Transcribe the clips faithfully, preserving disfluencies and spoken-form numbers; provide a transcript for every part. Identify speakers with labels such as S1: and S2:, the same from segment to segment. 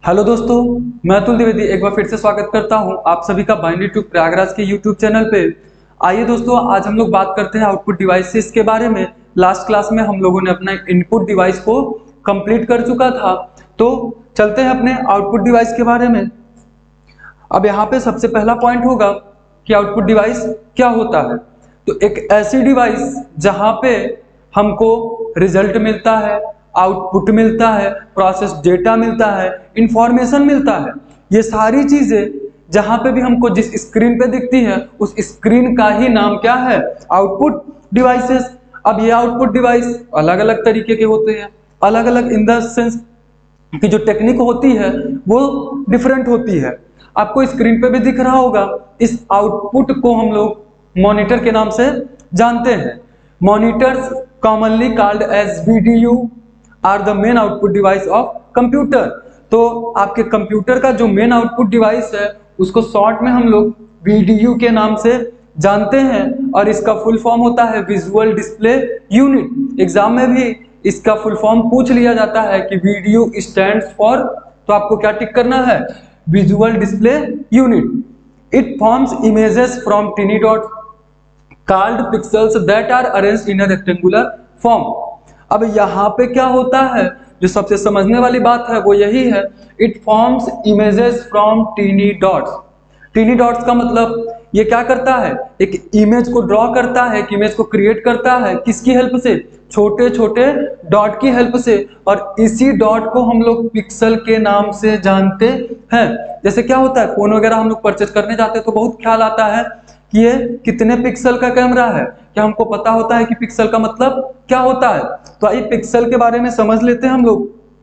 S1: Hello दोस्तों, मैं अतुल द्विवेदी एक बार फिर से स्वागत करता हूं आप सभी का बाइनरी टू प्रयागराज के यूट्यूब चैनल पे। आइए दोस्तों, आज हम लोग बात करते हैं आउटपुट डिवाइसेस के बारे में। लास्ट क्लास में हम लोगों ने अपना इनपुट डिवाइस को कंप्लीट कर चुका था, तो चलते हैं अपने आउटपुट डिवाइस के बारे में। अब यहाँ पे सबसे पहला पॉइंट होगा कि आउटपुट डिवाइस क्या होता है। तो एक ऐसी डिवाइस जहाँ पे हमको रिजल्ट मिलता है, आउटपुट मिलता है, प्रोसेस डेटा मिलता है, इंफॉर्मेशन मिलता है। ये सारी चीजें जहां पे भी हमको जिस स्क्रीन पे दिखती है उस स्क्रीन का ही नाम क्या है? Output devices. अब ये आउटपुट डिवाइस अलग अलग तरीके के होते हैं, अलग अलग इन द सेंस की जो टेक्निक होती है वो डिफरेंट होती है। आपको स्क्रीन पे भी दिख रहा होगा, इस आउटपुट को हम लोग मॉनिटर के नाम से जानते हैं। Monitors commonly called as VDU are the main output device of computer. तो आपके कंप्यूटर का जो मेन आउटपुट डिवाइस है उसको शॉर्ट में हम लोग वीडीयू के नाम से जानते हैं, और इसका फुल फॉर्म होता है विजुअल डिस्प्ले यूनिट। एग्जाम में भी इसका फुल फॉर्म पूछ लिया जाता है कि वीडीयू स्टैंड्स फॉर, तो आपको क्या टिक करना है? Visual display unit. It forms images from tiny dots called pixels that are arranged in a rectangular form. अब यहाँ पे क्या होता है, जो सबसे समझने वाली बात है वो यही है, it forms images from tiny dots. Tiny dots का मतलब ये क्या करता है? एक इमेज को ड्रॉ करता है, एक इमेज को क्रिएट करता है। किसकी हेल्प से? छोटे छोटे डॉट की हेल्प से। और इसी डॉट को हम लोग पिक्सल के नाम से जानते हैं। जैसे क्या होता है, फोन वगैरह हम लोग परचेज करने जाते हैं तो बहुत ख्याल आता है कि ये कितने पिक्सल का कैमरा है। क्या हमको पता होता है कि पिक्सल का मतलब क्या होता है? तो आइए पिक्सल के बारे में समझ लेते हैं हम लोग।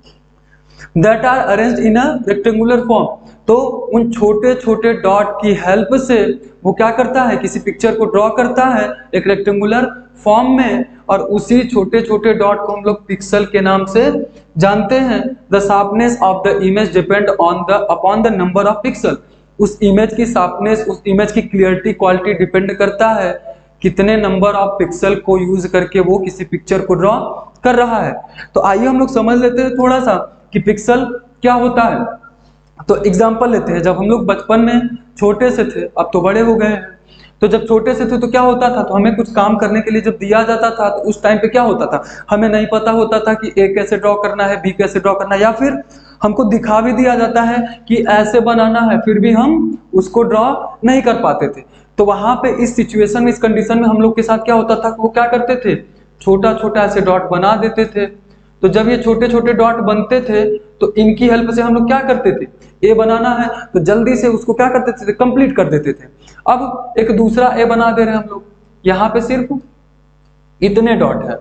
S1: That are arranged in a rectangular form. तो उन छोटे छोटे डॉट की हेल्प से वो क्या करता है? किसी पिक्चर को ड्रॉ करता है एक रेक्टेंगुलर फॉर्म में, और उसी छोटे छोटे डॉट को हम लोग पिक्सल के नाम से जानते हैं। The sharpness of the image depend on the upon the number of pixel. उस इमेज की शार्पनेस, उस इमेज की क्लियरिटी, क्वालिटी डिपेंड करता है कितने नंबर ऑफ पिक्सल को यूज करके वो किसी पिक्चर को ड्रॉ कर रहा है। तो आइए हम लोग समझ लेते हैं थोड़ा सा कि पिक्सल क्या होता है। तो एग्जांपल लेते हैं, जब हम लोग बचपन में छोटे से थे, अब तो बड़े हो गए हैं, तो जब छोटे से थे तो क्या होता था, तो हमें कुछ काम करने के लिए जब दिया जाता था तो उस टाइम पे क्या होता था, हमें नहीं पता होता था कि ए कैसे ड्रॉ करना है, बी कैसे ड्रॉ करना है, या फिर हमको दिखा भी दिया जाता है कि ऐसे बनाना है, फिर भी हम उसको ड्रॉ नहीं कर पाते थे। तो वहां पे इस सिचुएशन में, इस कंडीशन में हम लोग के साथ क्या होता था, वो क्या करते थे, छोटा छोटा ऐसे डॉट बना देते थे। तो जब ये छोटे छोटे डॉट बनते थे तो इनकी हेल्प से हम लोग क्या करते थे, ए बनाना है तो जल्दी से उसको क्या करते थे, कंप्लीट कर देते थे। अब एक दूसरा ए बना दे रहे हैं हम लोग, यहाँ पे सिर्फ इतने डॉट है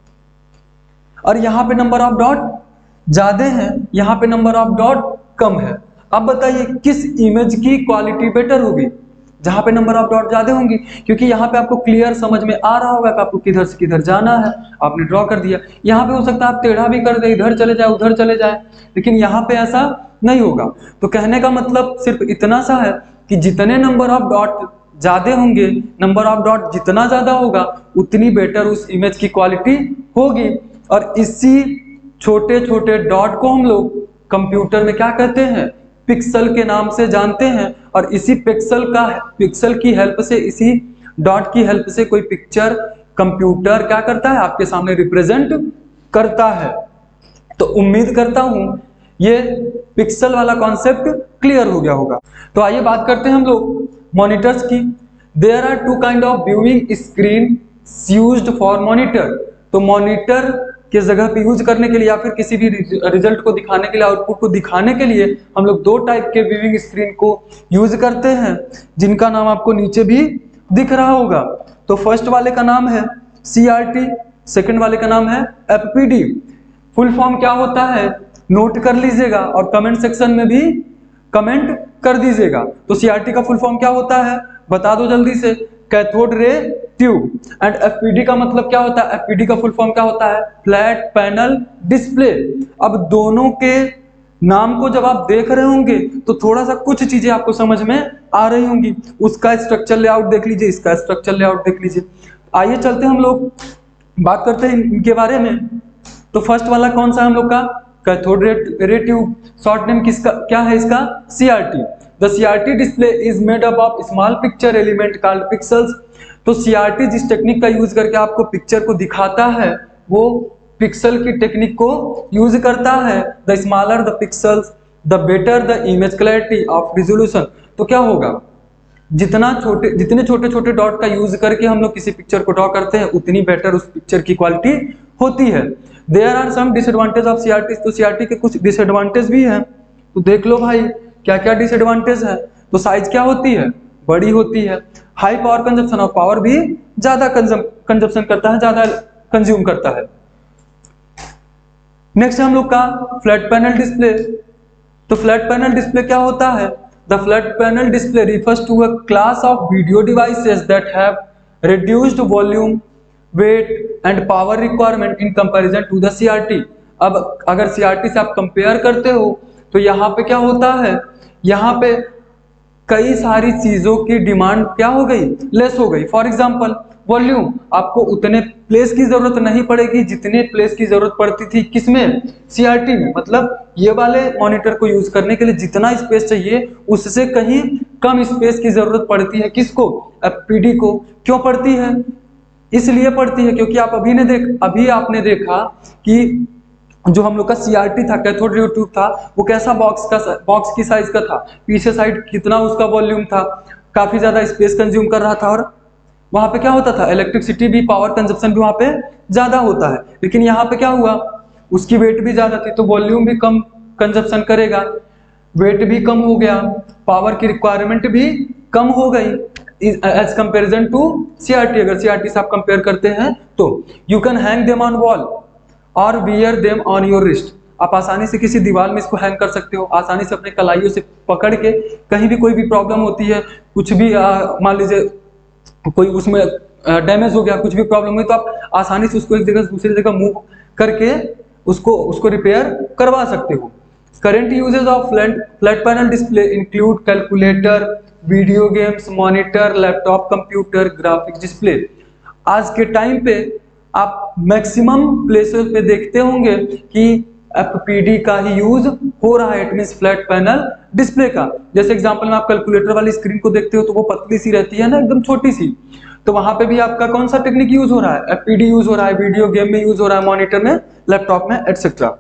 S1: और यहाँ पे नंबर ऑफ डॉट ज्यादा है, यहाँ पे नंबर ऑफ डॉट कम है। अब बताइए किस इमेज की क्वालिटी बेटर होगी? जहां पे नंबर ऑफ डॉट ज्यादा होंगी, क्योंकि यहाँ पे आपको क्लियर समझ में आ रहा होगा कि आपको किधर से किधर जाना है, आपने ड्रॉ कर दिया। यहाँ पे हो सकता है आप टेढ़ा भी कर दे, इधर चले जाए उधर चले जाए, लेकिन यहाँ पे ऐसा नहीं होगा। तो कहने का मतलब सिर्फ इतना सा है कि जितने नंबर ऑफ डॉट ज्यादा होंगे, नंबर ऑफ डॉट जितना ज्यादा होगा उतनी बेटर उस इमेज की क्वालिटी होगी। और इसी छोटे छोटे डॉट को हम लोग कंप्यूटर में क्या कहते हैं, पिक्सल के नाम से जानते हैं। और इसी पिक्सल का पिक्सल की हेल्प से, इसी डॉट की हेल्प से कोई पिक्चर कंप्यूटर क्या करता है, आपके सामने रिप्रेजेंट करता है। तो उम्मीद करता हूं ये पिक्सल वाला कॉन्सेप्ट क्लियर हो गया होगा। तो आइए बात करते हैं हम लोग मॉनिटर्स की। There are two kind of viewing screen used for monitor. तो मॉनिटर के जगह पे यूज करने के लिए या फिर किसी भी रिजल्ट को दिखाने के लिए, आउटपुट को दिखाने के लिए हम लोग दो टाइप के व्यूइंग स्क्रीन को यूज करते हैं, जिनका नाम आपको नीचे भी दिख रहा होगा। तो फर्स्ट वाले का नाम है सी आर टी, सेकंड वाले का नाम है F P D. Full form क्या होता है नोट कर लीजिएगा और कमेंट सेक्शन में भी कमेंट कर दीजिएगा। तो सी आर टी का फुल फॉर्म क्या होता है बता दो जल्दी से। Cathode ray tube. And F P D का मतलब क्या होता है, एफ पी डी का फुल फॉर्म क्या होता है, फ्लैट पैनल डिस्प्ले। अब दोनों के नाम को जब आप देख रहे होंगे तो थोड़ा सा कुछ चीजें आपको समझ में आ रही होंगी। उसका स्ट्रक्चर लेआउट देख लीजिए, इसका स्ट्रक्चर लेआउट देख लीजिए। आइए चलते हैं हम लोग बात करते हैं इनके बारे में। तो फर्स्ट वाला कौन सा हम लोग का, cathode ray tube, short name किसका क्या है इसका, CRT. The CRT display is made up of small picture element called pixels. तो सीआरटी जिस टेक्निक का यूज करके आपको पिक्चर को दिखाता है वो पिक्सल की टेक्निक को यूज करता है। The smaller the pixels the better the image clarity of resolution. तो क्या होगा, जितना छोटे जितने छोटे छोटे डॉट का यूज करके हम लोग किसी पिक्चर को ड्रॉ करते हैं उतनी बेटर उस पिक्चर की क्वालिटी होती है। There are some disadvantage of CRT. तो सीआरटी के कुछ डिसएडवांटेज भी हैं, तो देख लो भाई क्या क्या डिसएडवांटेज है। तो साइज क्या होती है, बड़ी होती है। High power consumption of power भी ज्यादा कंजप्शन करता है, ज्यादा कंज्यूम करता है। नेक्स्ट हम लोग का फ्लैट पैनल डिस्प्ले। तो फ्लैट पैनल डिस्प्ले क्या होता है, the flat panel display refers to a class of video devices that have reduced volume, weight and power requirement in comparison to the C R T। अब अगर C R T से आप compare करते हो तो यहाँ पे क्या होता है, यहाँ पे कई सारी चीजों की डिमांड क्या हो गई, लेस हो गई। फॉर एग्जांपल वॉल्यूम, आपको उतने प्लेस की जरूरत नहीं पड़ेगी जितने प्लेस की जरूरत पड़ती थी किसमें, सीआरटी में। मतलब ये वाले मॉनिटर को यूज करने के लिए जितना स्पेस चाहिए उससे कहीं कम स्पेस की जरूरत पड़ती है किसको, एफपीडी को। क्यों पड़ती है, इसलिए पड़ती है क्योंकि आप अभी ने देख अभी आपने देखा कि जो हम लोग का सीआरटी था, कैथोड रे ट्यूब था, वो कैसा बॉक्स का बॉक्स की साइज का था, पीछे साइड कितना उसका वॉल्यूम था, काफी ज्यादा स्पेस कंज्यूम कर रहा था और वहां पे क्या होता था, इलेक्ट्रिसिटी भी, पावर कंजप्शन भी वहां पे ज्यादा होता है। लेकिन यहाँ पे क्या हुआ, उसकी वेट भी ज्यादा थी तो वॉल्यूम भी कम कंजप्शन करेगा, वेट भी कम हो गया, पावर की रिक्वायरमेंट भी कम हो गई एज कंपेरिजन टू सीआरटी। अगर सीआरटी से आप कंपेयर करते हैं तो you can hang them on wall और wear them on your wrist. आप आसानी से किसी दीवार में इसको हैंग कर सकते हो, आसानी से अपने कलाइयों से पकड़ के, कहीं भी कोई भी प्रॉब्लम होती है, कुछ भी मान लीजिए कोई उसमें डैमेज हो गया, कुछ भी प्रॉब्लम हुई तो आप आसानी से उसको एक जगह से दूसरी जगह मूव करके उसको उसको रिपेयर करवा सकते हो। Current usages of flat panel display include calculator, video games, monitor, laptop computer, graphics display. आज के टाइम पे आप मैक्सिमम प्लेसेस पे देखते होंगे कि एफपीडी का ही यूज हो रहा है, it means flat panel display का। जैसे एग्जांपल में आप कैलकुलेटर वाली स्क्रीन को देखते हो तो वो पतली सी रहती है ना, एकदम छोटी सी, तो वहां पे भी आपका कौन सा टेक्निक यूज हो रहा है, एफपीडी यूज हो रहा है, वीडियो गेम में यूज हो रहा है, मॉनिटर में, लैपटॉप में, etcetera.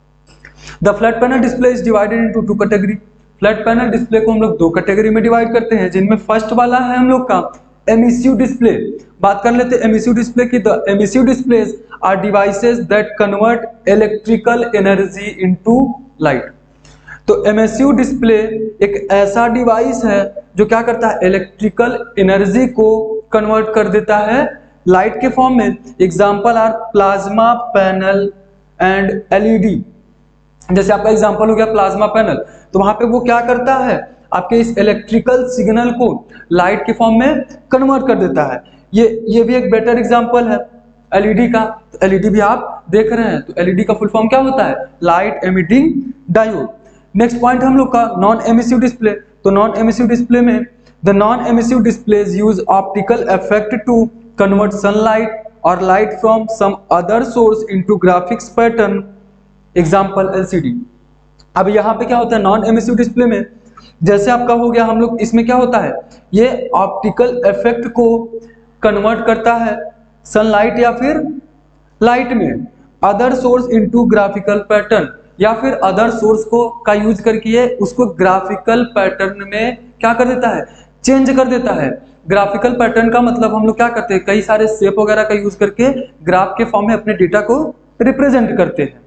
S1: The flat panel display is divided into two category. Flat panel display को हम लोग दो कैटेगरी में डिवाइड करते हैं, जिनमें फर्स्ट वाला है हम लोग का एमिसिव डिस्प्ले। बात कर लेते हैं एमिसिव डिस्प्ले की। The emissive displays are devices that convert electrical energy into light. तो एमिसिव डिस्प्ले एक ऐसा डिवाइस है जो क्या करता है, इलेक्ट्रिकल एनर्जी को कन्वर्ट कर देता है लाइट के फॉर्म में। Example are plasma panel and LED. जैसे आपका एग्जांपल हो गया प्लाज्मा पैनल, तो वहां पे वो क्या करता है, आपके इस इलेक्ट्रिकल सिग्नल को लाइट के फॉर्म में कन्वर्ट कर देता है। ये ये भी एक बेटर एग्जांपल है एलईडी का। तो एलईडी भी आप देख रहे हैं, तो एलईडी का फुल फॉर्म क्या होता है, light emitting diode. Next point हम लोग का नॉन एमिसिव डिस्प्ले। तो नॉन एमिसिव डिस्प्ले में the non emissive displays use optical effect to convert sunlight और light from some other source into graphics pattern, example LCD. अब यहाँ पे क्या होता है नॉन एमिसिव डिस्प्ले में, जैसे आपका हो गया, हम लोग इसमें क्या होता है, ये ऑप्टिकल इफेक्ट को कन्वर्ट करता है सनलाइट या फिर लाइट में, other source into graphical pattern, या फिर अदर सोर्स को का यूज करके उसको ग्राफिकल पैटर्न में क्या कर देता है, चेंज कर देता है। ग्राफिकल पैटर्न का मतलब हम लोग क्या करते हैं, कई सारे शेप वगैरह का यूज करके ग्राफ के फॉर्म में अपने डेटा को रिप्रेजेंट करते हैं।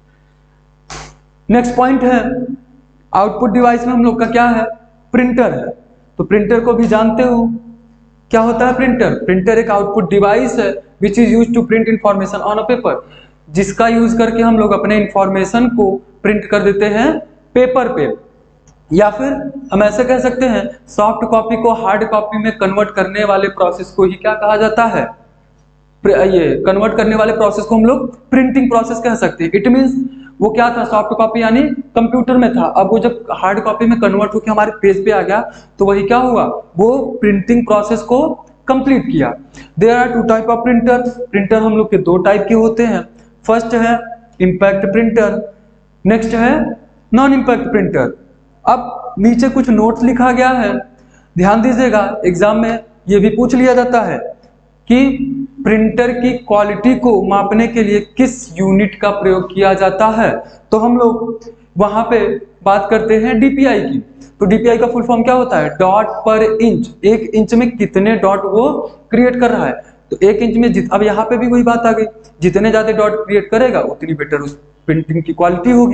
S1: नेक्स्ट पॉइंट है आउटपुट डिवाइस में हम लोग का क्या है, प्रिंटर है। तो प्रिंटर को भी जानते हो, क्या होता है प्रिंटर। प्रिंटर एक आउटपुट डिवाइस है which is use to print information on a paper, जिसका यूज करके हम लोग अपने इंफॉर्मेशन को प्रिंट कर देते हैं पेपर पे, या फिर हम ऐसे कह सकते हैं सॉफ्ट कॉपी को हार्ड कॉपी में कन्वर्ट करने वाले प्रोसेस को ही क्या कहा जाता है, ये कन्वर्ट करने वाले प्रोसेस को हम लोग प्रिंटिंग प्रोसेस कह सकते हैं। इट मींस वो क्या था, सॉफ्ट कॉपी यानी कंप्यूटर में था, अब वो जब हार्ड कॉपी में कन्वर्ट होकर हमारे पेज पे आ गया तो वही क्या हुआ, वो प्रिंटिंग प्रोसेस को कंप्लीट किया। There are two type of printer. Printer हम लोग के दो टाइप के होते हैं। फर्स्ट है इम्पैक्ट प्रिंटर, नेक्स्ट है नॉन इंपैक्ट प्रिंटर। अब नीचे कुछ नोट्स लिखा गया है, ध्यान दीजिएगा, एग्जाम में ये भी पूछ लिया जाता है कि प्रिंटर की क्वालिटी को मापने के लिए किस यूनिट का प्रयोग किया जाता है। तो हम लोग वहां पे बात करते हैं डीपीआई की। तो डीपीआई का फुल फॉर्म क्या होता है? डॉट पर इंच। एक इंच में कितने डॉट वो क्रिएट कर रहा है। तो एक इंच में जित अब यहाँ पे भी वही बात आ गई, जितने ज्यादा डॉट क्रिएट करेगा उतनी बेटर उस प्रिंटिंग की क्वालिटी होगी।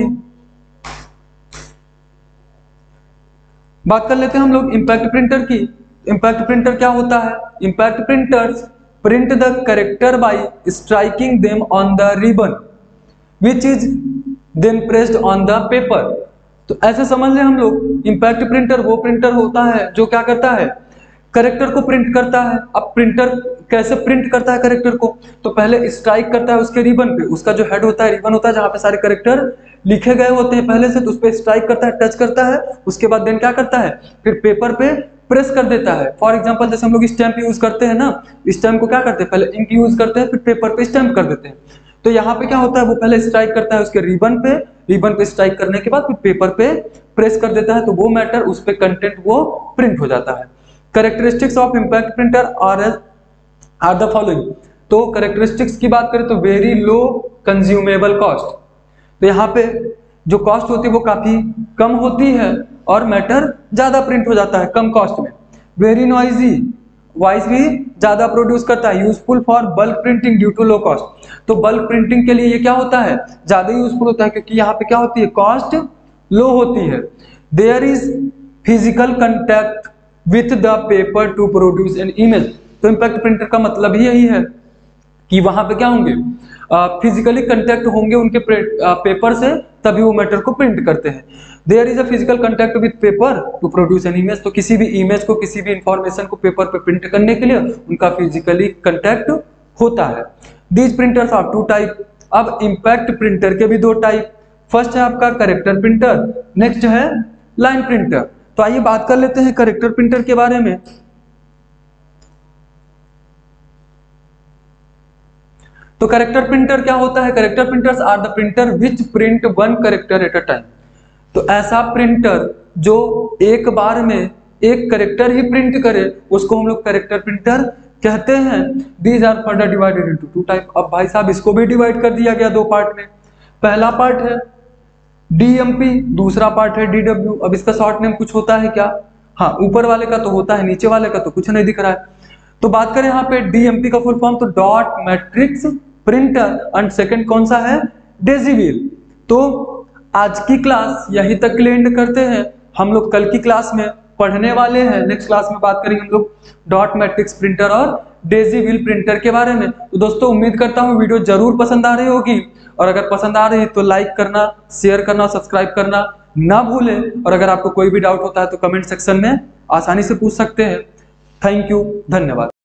S1: बात कर लेते हैं हम लोग इंपैक्ट प्रिंटर की। इंपैक्ट प्रिंटर क्या होता है? Impact printers print the character by striking them on the ribbon which is then pressed on the paper. तो ऐसे समझ लें हम लोग, इंपैक्ट प्रिंटर वो प्रिंटर होता है जो क्या करता है? कैरेक्टर को प्रिंट करता है। अब प्रिंटर कैसे प्रिंट करता है कैरेक्टर को? तो पहले स्ट्राइक करता है उसके रिबन पे, उसका जो हेड होता है, रिबन होता है जहां पे सारे कैरेक्टर लिखे गए होते हैं पहले से, तो उस पे स्ट्राइक करता है, टच करता है। उसके बाद देन क्या करता है? फिर पेपर पे प्रेस कर देता है। फॉर एग्जांपल जैसे हम लोग स्टैंप यूज करते हैं ना, स्टैंप को क्या करते हैं? पहले इंक यूज करते हैं, फिर पेपर पे स्टैंप कर देते हैं। तो यहाँ पे क्या होता है? वो पहले स्ट्राइक करता है उसके रिबन पे, रिबन पे स्ट्राइक करने के बाद फिर पेपर पे प्रेस कर देता है, तो वो मैटर उस पे कंटेंट वो प्रिंट हो जाता है। Characteristics of impact printer are are the following. तो कैरेक्टरिस्टिक्स की बात करें तो वेरी लो कंज्यूमेबल कॉस्ट। तो यहाँ पे जो कॉस्ट होती है वो काफी कम होती है और मैटर ज्यादा प्रिंट हो जाता है कम कॉस्ट में। वेरी नॉइजी, वॉइस भी ज्यादा प्रोड्यूस करता है। Useful for bulk printing due to low cost. तो बल्क प्रिंटिंग के लिए ये क्या होता है? ज्यादा यूजफुल होता है क्योंकि यहाँ पे क्या होती है? कॉस्ट लो होती है। There is physical contact with the paper to produce an image. तो इंपैक्ट प्रिंटर का मतलब ही यही है कि वहां पे क्या होंगे? फिजिकली कंटैक्ट होंगे उनके पेपर से, तभी वो मैटर को प्रिंट करते हैं। There is a physical contact with paper to produce an image. तो किसी भी इमेज को, किसी भी इंफॉर्मेशन को पेपर पे प्रिंट करने के लिए उनका फिजिकली कंटैक्ट होता है। These printers are two type. अब इंपैक्ट प्रिंटर के भी दो टाइप। फर्स्ट है आपका कैरेक्टर प्रिंटर, नेक्स्ट है लाइन प्रिंटर। तो आइए बात कर लेते हैं कैरेक्टर प्रिंटर के बारे में। तो कैरेक्टर प्रिंटर क्या होता है? Character printers are the printer which print one character at a time. तो ऐसा प्रिंटर जो एक बार में एक कैरेक्टर ही प्रिंट करे उसको हम लोग कैरेक्टर प्रिंटर कहते हैं। These are further divided into two type. अब भाई साहब इसको भी डिवाइड कर दिया गया दो पार्ट में। पहला पार्ट है डीएमपी, दूसरा पार्ट है डीडब्ल्यू। अब इसका शॉर्ट नेम कुछ होता है क्या? हाँ, ऊपर वाले का तो होता है, नीचे वाले का तो कुछ नहीं दिख रहा है। तो बात करें यहाँ पे डीएमपी का फुल फॉर्म, तो dot matrix printer, and second कौन सा है? डेजीव्हील। तो आज की क्लास यहीं तक एंड करते हैं। हम लोग कल की क्लास में पढ़ने वाले हैं, नेक्स्ट क्लास में बात करेंगे हम लोग डॉट मैट्रिक्स प्रिंटर और डेजीव्हील प्रिंटर के बारे में। तो दोस्तों उम्मीद करता हूँ वीडियो जरूर पसंद आ रही होगी, और अगर पसंद आ रही है तो लाइक करना, शेयर करना, सब्सक्राइब करना ना भूलें। और अगर आपको कोई भी डाउट होता है तो कमेंट सेक्शन में आसानी से पूछ सकते हैं। थैंक यू, धन्यवाद।